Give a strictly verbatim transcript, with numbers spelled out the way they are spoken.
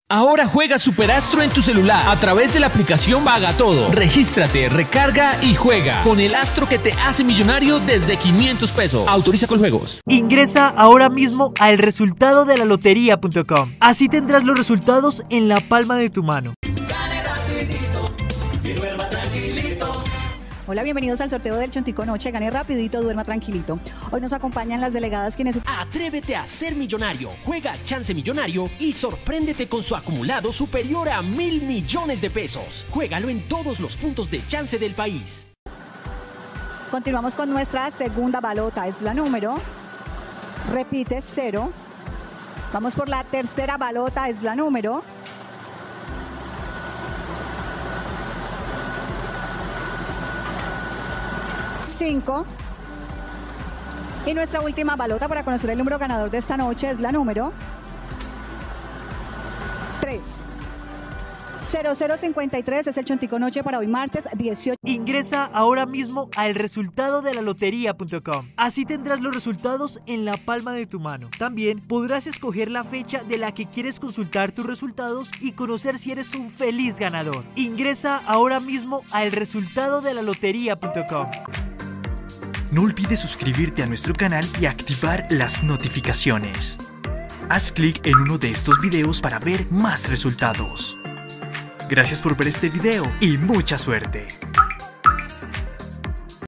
Ahora juega Superastro en tu celular a través de la aplicación Paga Todo. Regístrate, recarga y juega con el Astro que te hace millonario desde quinientos pesos. Autoriza con juegos. Ingresa ahora mismo a el resultado de la lotería punto com. Así tendrás los resultados en la palma de tu mano. Hola, bienvenidos al sorteo del Chontico Noche. Gane rapidito, duerma tranquilito. Hoy nos acompañan las delegadas quienes... Atrévete a ser millonario. Juega Chance Millonario y sorpréndete con su acumulado superior a mil millones de pesos. Juégalo en todos los puntos de Chance del país. Continuamos con nuestra segunda balota. Es la número... Repite, cero. Vamos por la tercera balota. Es la número... cinco. Y nuestra última balota para conocer el número ganador de esta noche es la número tres. cero cero cincuenta y tres es el Chontico Noche para hoy martes dieciocho. Ingresa ahora mismo a el resultado de la lotería punto com. Así tendrás los resultados en la palma de tu mano. También podrás escoger la fecha de la que quieres consultar tus resultados y conocer si eres un feliz ganador. Ingresa ahora mismo a el resultado de la lotería punto com. No olvides suscribirte a nuestro canal y activar las notificaciones. Haz clic en uno de estos videos para ver más resultados. Gracias por ver este video y mucha suerte.